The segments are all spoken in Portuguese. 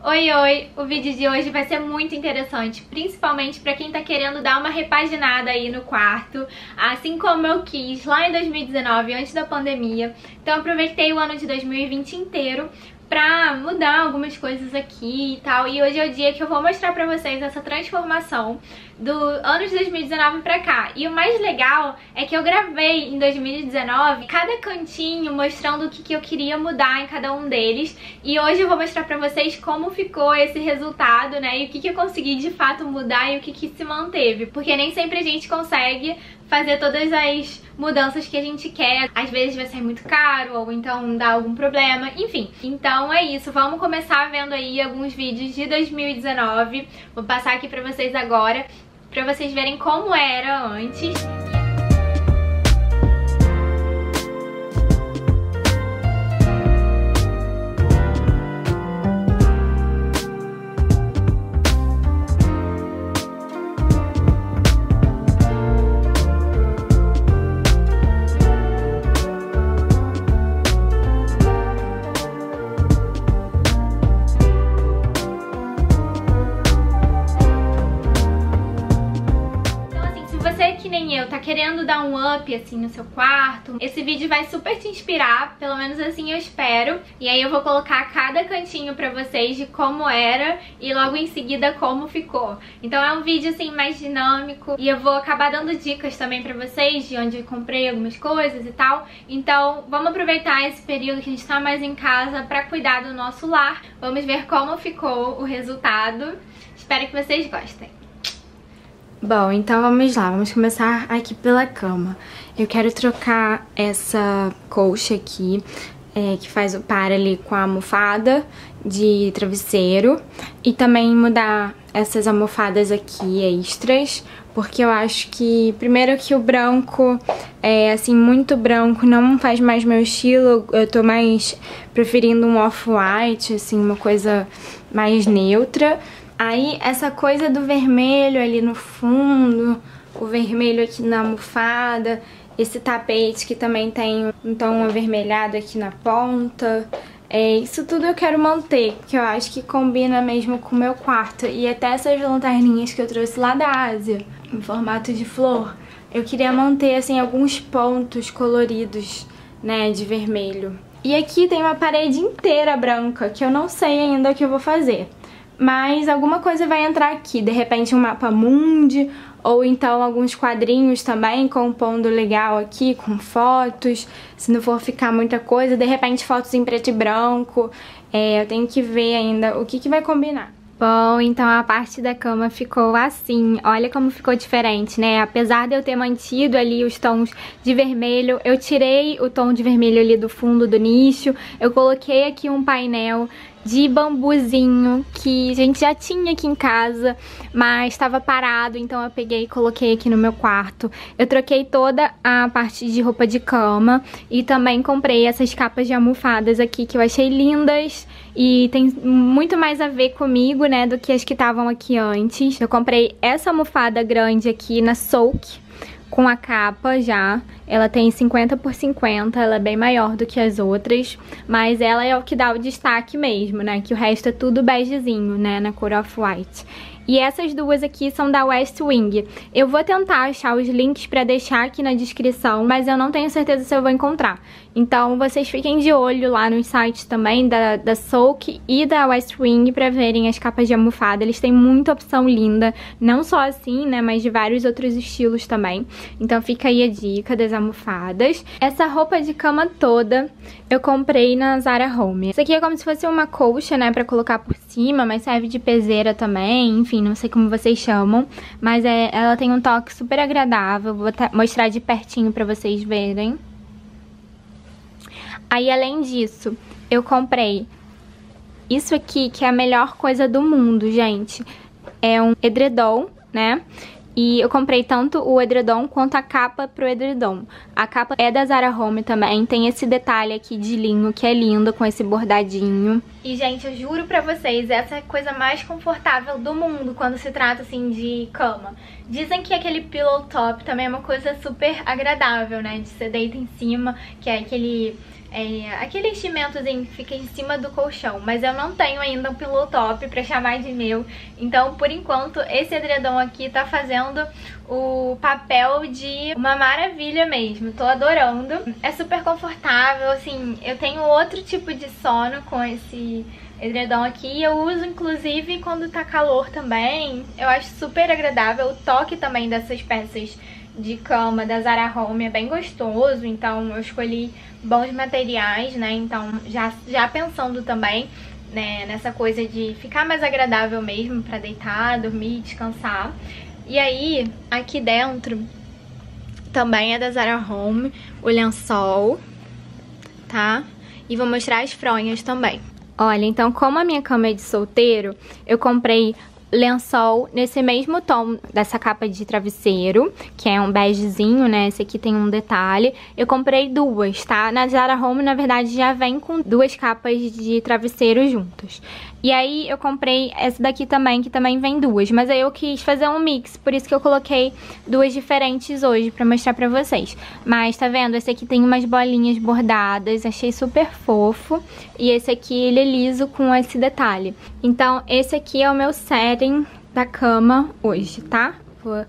Oi, oi! O vídeo de hoje vai ser muito interessante, principalmente pra quem tá querendo dar uma repaginada aí no quarto, assim como eu quis lá em 2019, antes da pandemia. Então aproveitei o ano de 2020 inteiro pra mudar algumas coisas aqui e tal. E hoje é o dia que eu vou mostrar pra vocês essa transformação do ano de 2019 pra cá. E o mais legal é que eu gravei em 2019 cada cantinho mostrando o que eu queria mudar em cada um deles. E hoje eu vou mostrar pra vocês como ficou esse resultado, né? E o que eu consegui de fato mudar e o que se manteve. Porque nem sempre a gente consegue fazer todas as mudanças que a gente quer. Às vezes vai sair muito caro ou então dá algum problema, enfim. Então é isso, vamos começar vendo aí alguns vídeos de 2019. Vou passar aqui pra vocês agora, pra vocês verem como era antes. Tá querendo dar um up assim no seu quarto, esse vídeo vai super te inspirar, pelo menos assim eu espero. E aí eu vou colocar cada cantinho pra vocês de como era e logo em seguida como ficou. Então é um vídeo assim mais dinâmico e eu vou acabar dando dicas também pra vocês de onde eu comprei algumas coisas e tal. Então vamos aproveitar esse período que a gente tá mais em casa pra cuidar do nosso lar. Vamos ver como ficou o resultado. Espero que vocês gostem. Bom, então vamos lá, vamos começar aqui pela cama. Eu quero trocar essa colcha aqui, que faz o par ali com a almofada de travesseiro. E também mudar essas almofadas aqui extras, porque eu acho que, primeiro que o branco, assim, muito branco, não faz mais meu estilo. Eu tô mais preferindo um off-white, assim, uma coisa mais neutra. Aí essa coisa do vermelho ali no fundo, o vermelho aqui na almofada, esse tapete que também tem um tom avermelhado aqui na ponta. Isso tudo eu quero manter, porque eu acho que combina mesmo com o meu quarto. E até essas lanterninhas que eu trouxe lá da Ásia, em formato de flor, eu queria manter assim alguns pontos coloridos, né, de vermelho. E aqui tem uma parede inteira branca, que eu não sei ainda o que eu vou fazer. Mas alguma coisa vai entrar aqui, de repente um mapa mundi, ou então alguns quadrinhos também, compondo legal aqui, com fotos. Se não for ficar muita coisa, de repente fotos em preto e branco. Eu tenho que ver ainda o que vai combinar. Bom, então a parte da cama ficou assim, olha como ficou diferente, né? Apesar de eu ter mantido ali os tons de vermelho, eu tirei o tom de vermelho ali do fundo do nicho, eu coloquei aqui um painel de bambuzinho que a gente já tinha aqui em casa, mas estava parado, então eu peguei e coloquei aqui no meu quarto. Eu troquei toda a parte de roupa de cama e também comprei essas capas de almofadas aqui que eu achei lindas e tem muito mais a ver comigo, né, do que as que estavam aqui antes. Eu comprei essa almofada grande aqui na Souk, com a capa já. Ela tem 50 por 50, ela é bem maior do que as outras, mas ela é o que dá o destaque mesmo, né? Que o resto é tudo begezinho, né? Na cor off-white. E essas duas aqui são da West Wing. Eu vou tentar achar os links pra deixar aqui na descrição, mas eu não tenho certeza se eu vou encontrar. Então vocês fiquem de olho lá nos sites também da Souk e da West Wing pra verem as capas de almofada. Eles têm muita opção linda, não só assim, né, mas de vários outros estilos também. Então fica aí a dica das almofadas. Essa roupa de cama toda eu comprei na Zara Home. Isso aqui é como se fosse uma colcha, né, pra colocar por cima, mas serve de peseira também, enfim, não sei como vocês chamam. Mas ela tem um toque super agradável, vou mostrar de pertinho pra vocês verem. Aí, além disso, eu comprei isso aqui, que é a melhor coisa do mundo, gente. É um edredom, né? E eu comprei tanto o edredom quanto a capa pro edredom. A capa é da Zara Home também, tem esse detalhe aqui de linho que é lindo, com esse bordadinho. E, gente, eu juro pra vocês, essa é a coisa mais confortável do mundo quando se trata, assim, de cama. Dizem que aquele pillow top também é uma coisa super agradável, né? De você deita em cima, que é aquele aquele enchimentozinho que fica em cima do colchão, mas eu não tenho ainda um pillow top pra chamar de meu. Então, por enquanto, esse edredom aqui tá fazendo o papel de uma maravilha mesmo. Tô adorando. É super confortável, assim, eu tenho outro tipo de sono com esse edredom aqui. Eu uso, inclusive, quando tá calor também. Eu acho super agradável. O toque também dessas peças de cama da Zara Home é bem gostoso, então eu escolhi bons materiais, né? Então já pensando também, né, nessa coisa de ficar mais agradável mesmo pra deitar, dormir, descansar. E aí, aqui dentro também é da Zara Home o lençol, tá? E vou mostrar as fronhas também. Olha, então como a minha cama é de solteiro, eu comprei lençol nesse mesmo tom dessa capa de travesseiro, que é um begezinho, né? Esse aqui tem um detalhe. Eu comprei duas, tá? Na Zara Home, na verdade, já vem com duas capas de travesseiro juntos. E aí eu comprei essa daqui também, que também vem duas. Mas aí eu quis fazer um mix, por isso que eu coloquei duas diferentes hoje pra mostrar pra vocês. Mas tá vendo? Esse aqui tem umas bolinhas bordadas, achei super fofo. E esse aqui, ele é liso com esse detalhe. Então, esse aqui é o meu setting da cama hoje, tá? Vou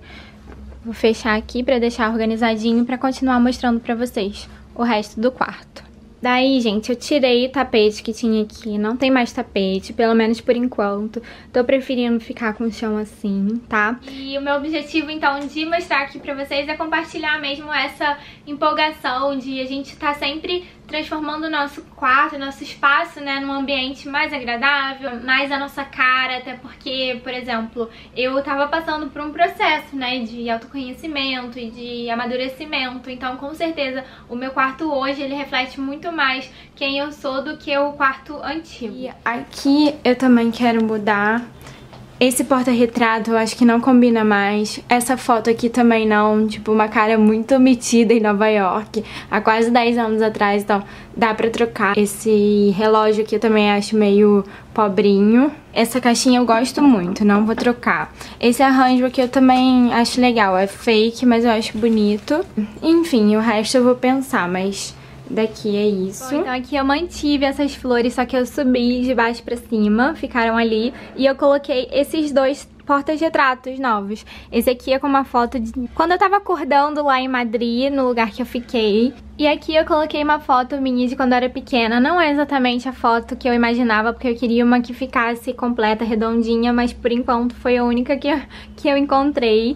fechar aqui pra deixar organizadinho pra continuar mostrando pra vocês o resto do quarto. Daí, gente, eu tirei o tapete que tinha aqui, não tem mais tapete, pelo menos por enquanto. Tô preferindo ficar com o chão assim, tá? E o meu objetivo, então, de mostrar aqui pra vocês é compartilhar mesmo essa empolgação de a gente tá sempre transformando o nosso quarto, o nosso espaço, né, num ambiente mais agradável, mais a nossa cara, até porque, por exemplo, eu tava passando por um processo, né, de autoconhecimento e de amadurecimento, então com certeza o meu quarto hoje, ele reflete muito mais quem eu sou do que o quarto antigo. E aqui eu também quero mudar. Esse porta-retrato eu acho que não combina mais. Essa foto aqui também não, tipo, uma cara muito metida em Nova York, há quase 10 anos atrás, então dá pra trocar. Esse relógio aqui eu também acho meio pobrinho. Essa caixinha eu gosto muito, não vou trocar. Esse arranjo aqui eu também acho legal, é fake, mas eu acho bonito. Enfim, o resto eu vou pensar, mas daqui é isso. Bom, então aqui eu mantive essas flores, só que eu subi de baixo pra cima, ficaram ali. E eu coloquei esses dois porta-retratos novos. Esse aqui é com uma foto de quando eu tava acordando lá em Madrid, no lugar que eu fiquei. E aqui eu coloquei uma foto minha de quando eu era pequena. Não é exatamente a foto que eu imaginava, porque eu queria uma que ficasse completa, redondinha, mas por enquanto foi a única que eu encontrei.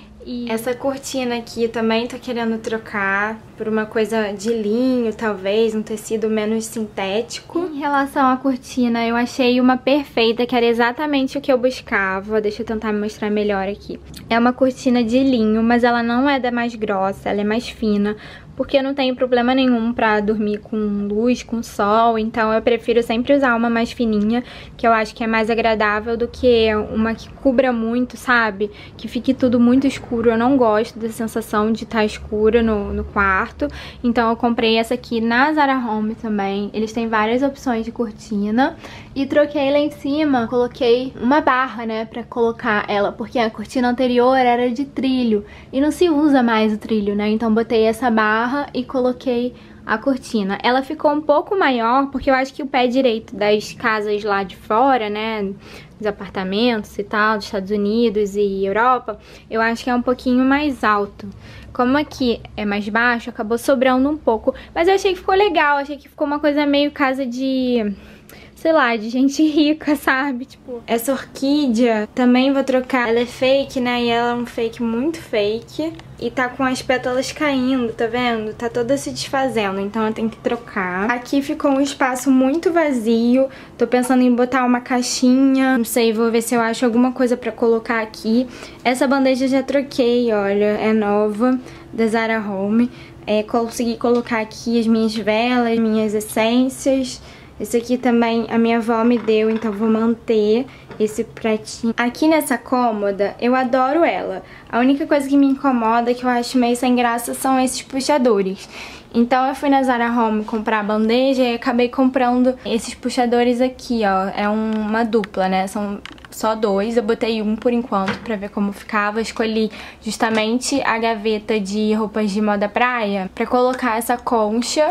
E essa cortina aqui também tô querendo trocar por uma coisa de linho, talvez, um tecido menos sintético. Em relação à cortina, eu achei uma perfeita, que era exatamente o que eu buscava. Deixa eu tentar mostrar melhor aqui. É uma cortina de linho, mas ela não é da mais grossa, ela é mais fina, porque eu não tenho problema nenhum pra dormir com luz, com sol, então eu prefiro sempre usar uma mais fininha, que eu acho que é mais agradável do que uma que cubra muito, sabe? Que fique tudo muito escuro. Eu não gosto da sensação de estar escura no quarto, então eu comprei essa aqui na Zara Home também. Eles têm várias opções de cortina e troquei lá em cima, coloquei uma barra, né, pra colocar ela, porque a cortina anterior era de trilho e não se usa mais o trilho, né, então botei essa barra e coloquei a cortina. Ela ficou um pouco maior, porque eu acho que o pé direito das casas lá de fora, né, dos apartamentos e tal, dos Estados Unidos e Europa, eu acho que é um pouquinho mais alto. Como aqui é mais baixo, acabou sobrando um pouco, mas eu achei que ficou legal, achei que ficou uma coisa meio casa de, sei lá, de gente rica, sabe? Tipo, essa orquídea também vou trocar. Ela é fake, né? E ela é um fake muito fake. E tá com as pétalas caindo, tá vendo? Tá toda se desfazendo, então eu tenho que trocar. Aqui ficou um espaço muito vazio. Tô pensando em botar uma caixinha. Não sei, vou ver se eu acho alguma coisa pra colocar aqui. Essa bandeja eu já troquei, olha. É nova, da Zara Home. Consegui colocar aqui as minhas velas, minhas essências. Esse aqui também a minha avó me deu, então vou manter esse pratinho. Aqui nessa cômoda, eu adoro ela. A única coisa que me incomoda, que eu acho meio sem graça, são esses puxadores. Então eu fui na Zara Home comprar a bandeja e acabei comprando esses puxadores aqui, ó. É uma dupla, né? São só dois. Eu botei um por enquanto pra ver como ficava. Escolhi justamente a gaveta de roupas de moda praia pra colocar essa concha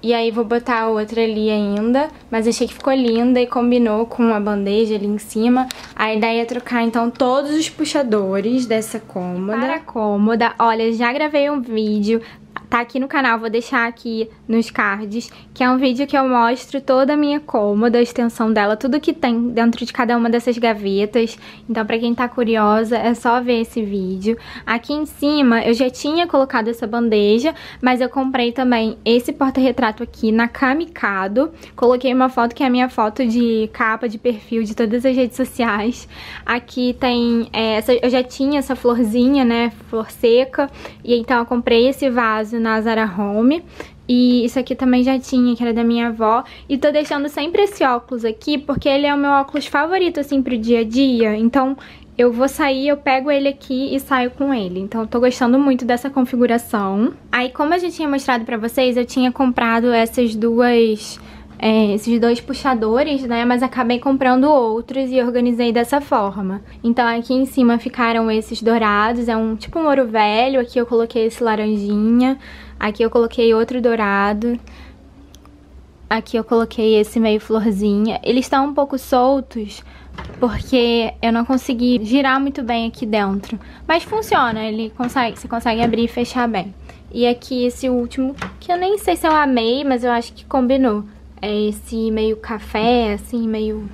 E aí vou botar a outra ali ainda, mas achei que ficou linda e combinou com a bandeja ali em cima. A ideia é trocar então todos os puxadores dessa cômoda. Para a cômoda, olha, já gravei um vídeo, tá aqui no canal, vou deixar aqui nos cards, que é um vídeo que eu mostro toda a minha cômoda, a extensão dela, tudo que tem dentro de cada uma dessas gavetas. Então pra quem tá curiosa, é só ver esse vídeo. Aqui em cima eu já tinha colocado essa bandeja, mas eu comprei também esse porta-retrato aqui na Camicado. Coloquei uma foto que é a minha foto de capa, de perfil de todas as redes sociais. Aqui tem, eu já tinha essa florzinha, né, flor seca, e então eu comprei esse vaso na Zara Home. E isso aqui também já tinha, que era da minha avó. E tô deixando sempre esse óculos aqui, porque ele é o meu óculos favorito, assim, pro dia a dia. Então, eu vou sair, eu pego ele aqui e saio com ele. Então, eu tô gostando muito dessa configuração. Aí, como eu já tinha mostrado pra vocês, eu tinha comprado esses dois puxadores, né, mas acabei comprando outros e organizei dessa forma. Então aqui em cima ficaram esses dourados, é tipo um ouro velho, aqui eu coloquei esse laranjinha, aqui eu coloquei outro dourado, aqui eu coloquei esse meio florzinha. Eles estão um pouco soltos, porque eu não consegui girar muito bem aqui dentro, mas funciona, você consegue abrir e fechar bem. E aqui esse último, que eu nem sei se eu amei, mas eu acho que combinou. É esse meio café, assim, meio...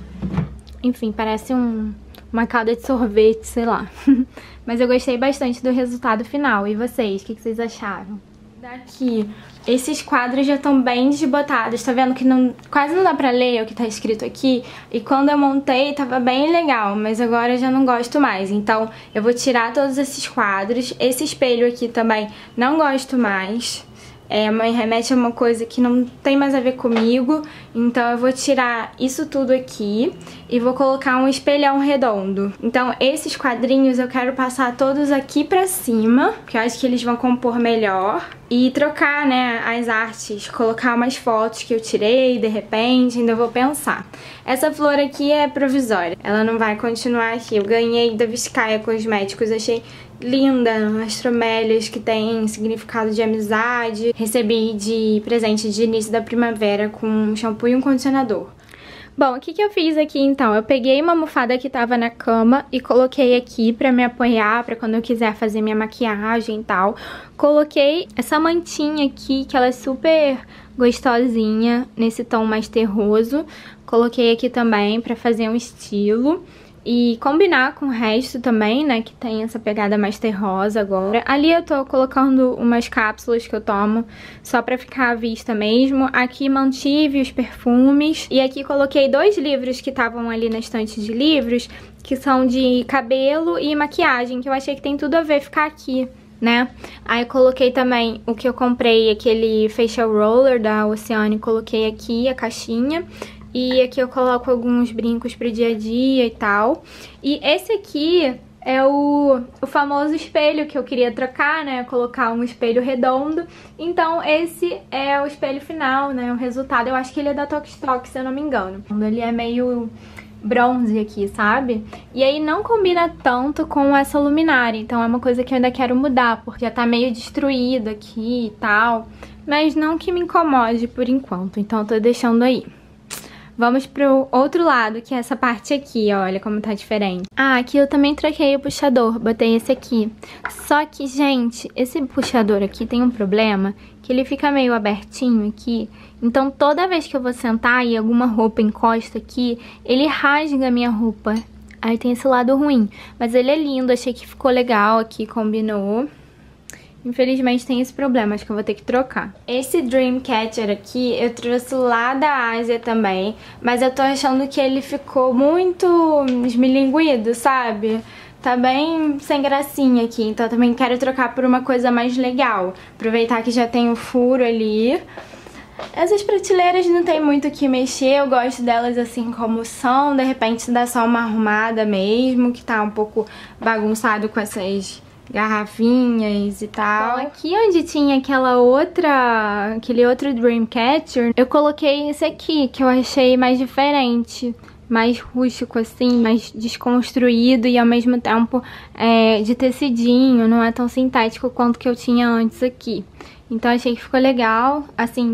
Enfim, parece uma calda de sorvete, sei lá. Mas eu gostei bastante do resultado final. E vocês, o que vocês acharam? Daqui, esses quadros já estão bem desbotados. Tá vendo que quase não dá pra ler o que tá escrito aqui? E quando eu montei, tava bem legal, mas agora eu já não gosto mais. Então, eu vou tirar todos esses quadros. Esse espelho aqui também não gosto mais. Me remete a uma coisa que não tem mais a ver comigo. Então eu vou tirar isso tudo aqui e vou colocar um espelhão redondo. Então esses quadrinhos eu quero passar todos aqui pra cima, porque eu acho que eles vão compor melhor. E trocar, né, as artes, colocar umas fotos que eu tirei de repente, ainda vou pensar. Essa flor aqui é provisória, ela não vai continuar aqui. Eu ganhei da Vizcaya Cosméticos, achei linda, as tromélias que tem significado de amizade. Recebi de presente de início da primavera com um shampoo e um condicionador. Bom, o que eu fiz aqui então? Eu peguei uma almofada que tava na cama e coloquei aqui pra me apoiar, pra quando eu quiser fazer minha maquiagem e tal. Coloquei essa mantinha aqui, que ela é super gostosinha, nesse tom mais terroso. Coloquei aqui também pra fazer um estilo e combinar com o resto também, né, que tem essa pegada mais terrosa agora. Ali eu tô colocando umas cápsulas que eu tomo só pra ficar à vista mesmo. Aqui mantive os perfumes e aqui coloquei 2 livros que estavam ali na estante de livros, que são de cabelo e maquiagem, que eu achei que tem tudo a ver ficar aqui, né? Aí eu coloquei também o que eu comprei, aquele facial roller da Oceane, coloquei aqui a caixinha. E aqui eu coloco alguns brincos pro dia a dia e tal. E esse aqui é o famoso espelho que eu queria trocar, né? Colocar um espelho redondo. Então esse é o espelho final, né? O resultado. Eu acho que ele é da Tokstok, se eu não me engano. Ele é meio bronze aqui, sabe? E aí não combina tanto com essa luminária. Então é uma coisa que eu ainda quero mudar, porque já tá meio destruído aqui e tal. Mas não que me incomode por enquanto. Então eu tô deixando aí. Vamos pro outro lado, que é essa parte aqui, olha como tá diferente. Ah, aqui eu também troquei o puxador, botei esse aqui. Só que, gente, esse puxador aqui tem um problema, que ele fica meio abertinho aqui. Então toda vez que eu vou sentar e alguma roupa encosta aqui, ele rasga a minha roupa. Aí tem esse lado ruim. Mas ele é lindo, achei que ficou legal aqui, combinou. Infelizmente tem esse problema, acho que eu vou ter que trocar. Esse Dreamcatcher aqui eu trouxe lá da Ásia também, mas eu tô achando que ele ficou muito esmilinguido, sabe? Tá bem sem gracinha aqui, então eu também quero trocar por uma coisa mais legal. Aproveitar que já tem o furo ali. Essas prateleiras não tem muito o que mexer, eu gosto delas assim como são, de repente dá só uma arrumada mesmo, que tá um pouco bagunçado com essas garrafinhas e tal. Bom, aqui onde tinha aquele outro Dreamcatcher, eu coloquei esse aqui, que eu achei mais diferente, mais rústico assim, mais desconstruído e ao mesmo tempo de tecidinho, não é tão sintético quanto que eu tinha antes aqui. Então achei que ficou legal, assim,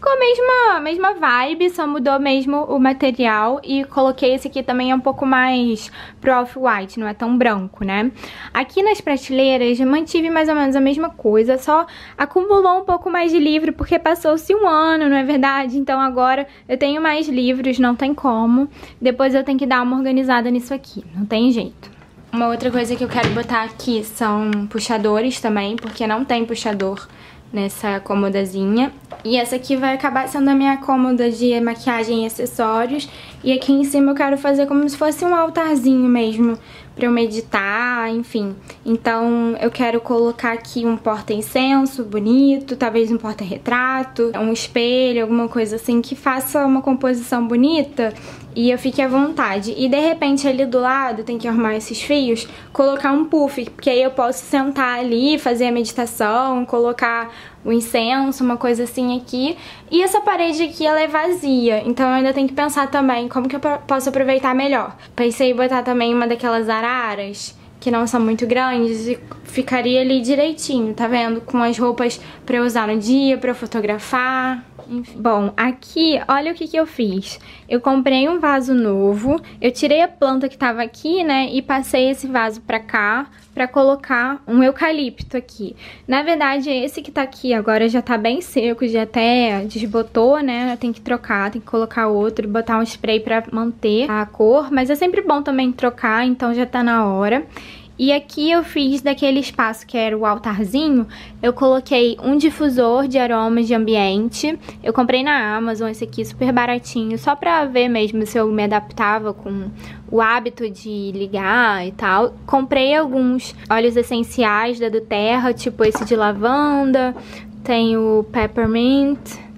ficou a mesma vibe, só mudou mesmo o material. E coloquei esse aqui também, é um pouco mais pro off-white, não é tão branco, né? Aqui nas prateleiras eu mantive mais ou menos a mesma coisa, só acumulou um pouco mais de livro porque passou-se um ano, não é verdade? Então agora eu tenho mais livros, não tem como. Depois eu tenho que dar uma organizada nisso aqui, não tem jeito. Uma outra coisa que eu quero botar aqui são puxadores também, porque não tem puxador nessa cômodazinha. E essa aqui vai acabar sendo a minha cômoda de maquiagem e acessórios. E aqui em cima eu quero fazer como se fosse um altarzinho mesmo, pra eu meditar, enfim. Então eu quero colocar aqui um porta-incenso bonito, talvez um porta-retrato, um espelho, alguma coisa assim que faça uma composição bonita e eu fique à vontade. E de repente ali do lado, tem que arrumar esses fios, colocar um puff, porque aí eu posso sentar ali, fazer a meditação, colocar o incenso, uma coisa assim aqui. E essa parede aqui, ela é vazia, então eu ainda tenho que pensar também como que eu posso aproveitar melhor. Pensei em botar também uma daquelas araras, que não são muito grandes, e ficaria ali direitinho, tá vendo? Com as roupas pra eu usar no dia, pra eu fotografar. Enfim. Bom, aqui, olha o que eu fiz. Eu comprei um vaso novo, eu tirei a planta que tava aqui, né, e passei esse vaso pra cá, pra colocar um eucalipto aqui. Na verdade, esse que tá aqui agora já tá bem seco, já até desbotou, né, tem que trocar, tem que colocar outro, botar um spray pra manter a cor, mas é sempre bom também trocar, então já tá na hora. E aqui eu fiz daquele espaço que era o altarzinho, eu coloquei um difusor de aromas de ambiente. Eu comprei na Amazon esse aqui super baratinho, só pra ver mesmo se eu me adaptava com o hábito de ligar e tal. Comprei alguns óleos essenciais da doTERRA, tipo esse de lavanda, tem o peppermint,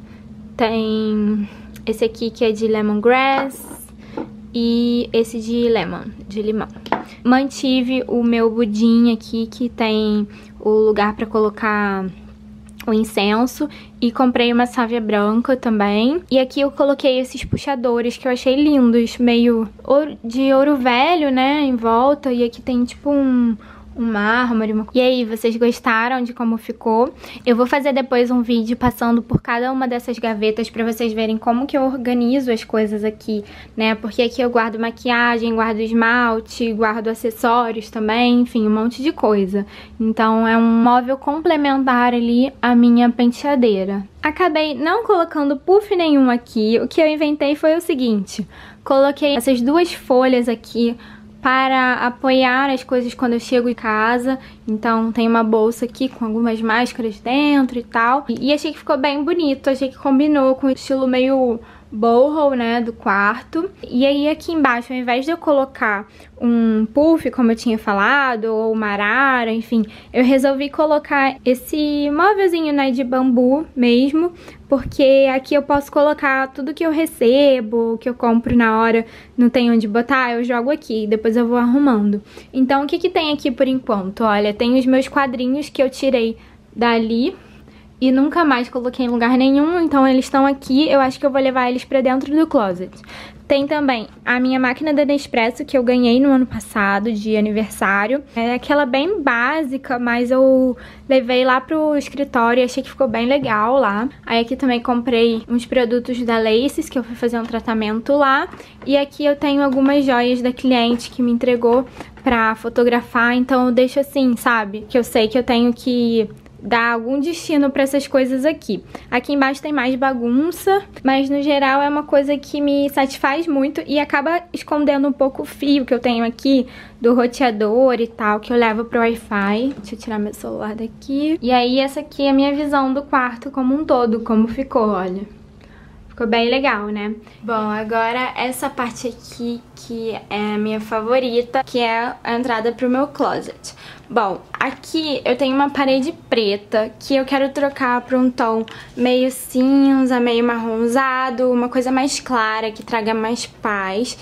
tem esse aqui que é de lemongrass e esse de limão. Mantive o meu budinho aqui, que tem o lugar pra colocar o incenso. E comprei uma sálvia branca também. E aqui eu coloquei esses puxadores que eu achei lindos, meio de ouro velho, né, em volta. E aqui tem tipo um mármore. E aí, vocês gostaram de como ficou? Eu vou fazer depois um vídeo passando por cada uma dessas gavetas pra vocês verem como que eu organizo as coisas aqui, né? Porque aqui eu guardo maquiagem, guardo esmalte, guardo acessórios também, enfim, um monte de coisa. Então é um móvel complementar ali à minha penteadeira. Acabei não colocando puff nenhum aqui. O que eu inventei foi o seguinte: coloquei essas duas folhas aqui para apoiar as coisas quando eu chego em casa. Então tem uma bolsa aqui com algumas máscaras dentro e tal. E achei que ficou bem bonito, achei que combinou com o estilo meio boho, né, do quarto. E aí aqui embaixo, ao invés de eu colocar um puff, como eu tinha falado, ou uma arara, enfim, eu resolvi colocar esse móvelzinho, né, de bambu mesmo, porque aqui eu posso colocar tudo que eu recebo, que eu compro na hora, não tem onde botar, eu jogo aqui, depois eu vou arrumando. Então o que que tem aqui por enquanto? Olha, tem os meus quadrinhos que eu tirei dali e nunca mais coloquei em lugar nenhum, então eles estão aqui, eu acho que eu vou levar eles pra dentro do closet. Tem também a minha máquina da Nespresso, que eu ganhei no ano passado, de aniversário. É aquela bem básica, mas eu levei lá pro escritório e achei que ficou bem legal lá. Aí aqui também comprei uns produtos da Laces, que eu fui fazer um tratamento lá. E aqui eu tenho algumas joias da cliente que me entregou pra fotografar, então eu deixo assim, sabe? Que eu sei que eu tenho que dar algum destino pra essas coisas aqui. Aqui embaixo tem mais bagunça, mas no geral é uma coisa que me satisfaz muito e acaba escondendo um pouco o fio que eu tenho aqui do roteador e tal, que eu levo pro Wi-Fi. Deixa eu tirar meu celular daqui. E aí essa aqui é a minha visão do quarto como um todo, como ficou, olha. Ficou bem legal, né? Bom, agora essa parte aqui que é a minha favorita, que é a entrada pro meu closet. Bom, aqui eu tenho uma parede preta que eu quero trocar pra um tom meio cinza, meio marronzado, uma coisa mais clara, que traga mais paz.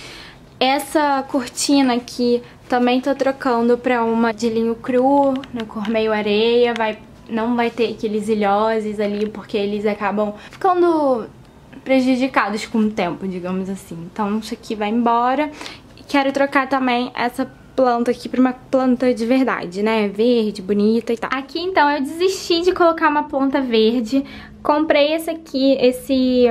Essa cortina aqui também tô trocando pra uma de linho cru, na cor meio areia. Não vai ter aqueles ilhoses ali, porque eles acabam ficando prejudicados com o tempo, digamos assim. Então isso aqui vai embora. Quero trocar também essa planta aqui pra uma planta de verdade, né? Verde, bonita e tal. Aqui então eu desisti de colocar uma planta verde, comprei esse aqui, esse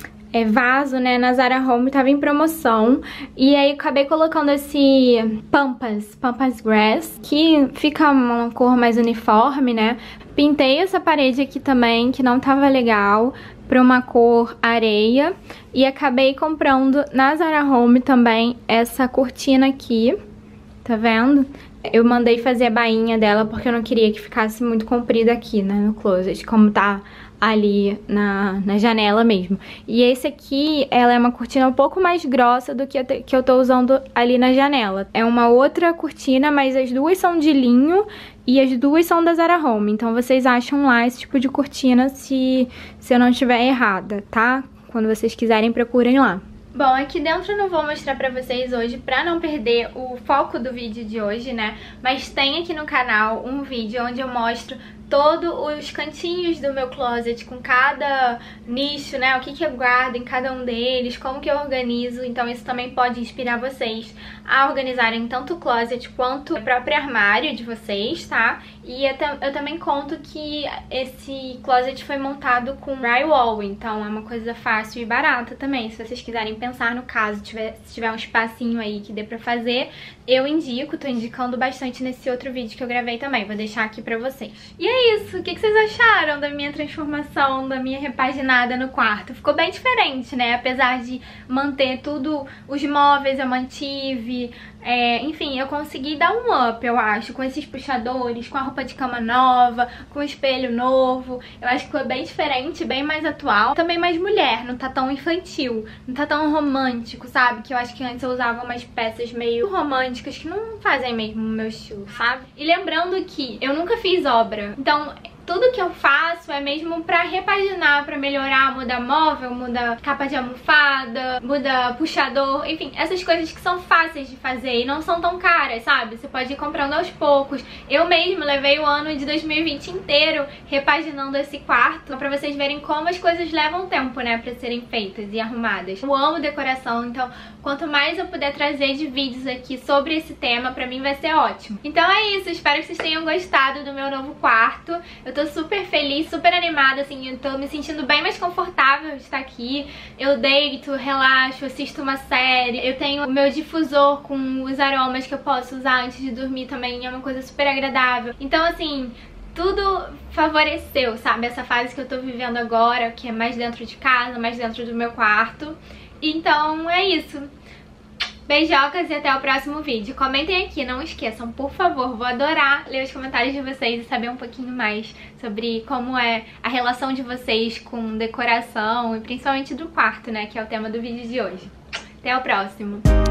vaso, né, na Zara Home, tava em promoção. E aí acabei colocando esse Pampas Grass, que fica uma cor mais uniforme, né. Pintei essa parede aqui também, que não tava legal, pra uma cor areia. E acabei comprando na Zara Home também essa cortina aqui, tá vendo? Eu mandei fazer a bainha dela porque eu não queria que ficasse muito comprida aqui, né, no closet, como tá ali na janela mesmo. E esse aqui, ela é uma cortina um pouco mais grossa do que eu tô usando ali na janela. É uma outra cortina, mas as duas são de linho e as duas são da Zara Home. Então vocês acham lá esse tipo de cortina se eu não estiver errada, tá? Quando vocês quiserem, procurem lá. Bom, aqui dentro eu não vou mostrar pra vocês hoje pra não perder o foco do vídeo de hoje, né? Mas tem aqui no canal um vídeo onde eu mostro todos os cantinhos do meu closet com cada nicho, né? O que eu guardo em cada um deles, como que eu organizo. Então isso também pode inspirar vocês a organizarem tanto o closet quanto o próprio armário de vocês, tá? E eu também conto que esse closet foi montado com drywall, então é uma coisa fácil e barata também. Se vocês quiserem pensar no caso, se tiver um espacinho aí que dê pra fazer, eu indico, tô indicando bastante nesse outro vídeo que eu gravei também, vou deixar aqui pra vocês. E é isso, o que vocês acharam da minha transformação, da minha repaginada no quarto? Ficou bem diferente, né? Apesar de manter tudo, os móveis eu mantive, enfim, eu consegui dar um up, eu acho, com esses puxadores, com a roupa de cama nova, com o espelho novo. Eu acho que ficou bem diferente, bem mais atual. Também mais mulher, não tá tão infantil, não tá tão romântico, sabe? Que eu acho que antes eu usava umas peças meio românticas que não fazem mesmo o meu estilo, sabe? E lembrando que eu nunca fiz obra, então tudo que eu faço é mesmo pra repaginar, pra melhorar, muda móvel, muda capa de almofada, muda puxador, enfim, essas coisas que são fáceis de fazer e não são tão caras, sabe? Você pode ir comprando aos poucos. Eu mesmo levei o ano de 2020 inteiro repaginando esse quarto, pra vocês verem como as coisas levam tempo, né, pra serem feitas e arrumadas. Eu amo decoração, então quanto mais eu puder trazer de vídeos aqui sobre esse tema, pra mim vai ser ótimo. Então é isso, espero que vocês tenham gostado do meu novo quarto. Eu tô super feliz, super animada, assim, eu tô me sentindo bem mais confortável de estar aqui. Eu deito, relaxo, assisto uma série. Eu tenho o meu difusor com os aromas que eu posso usar antes de dormir também, é uma coisa super agradável. Então, assim, tudo favoreceu, sabe, essa fase que eu tô vivendo agora, que é mais dentro de casa, mais dentro do meu quarto. Então, é isso. Beijocas e até o próximo vídeo. Comentem aqui, não esqueçam, por favor, vou adorar ler os comentários de vocês e saber um pouquinho mais sobre como é a relação de vocês com decoração e principalmente do quarto, né, que é o tema do vídeo de hoje. Até o próximo!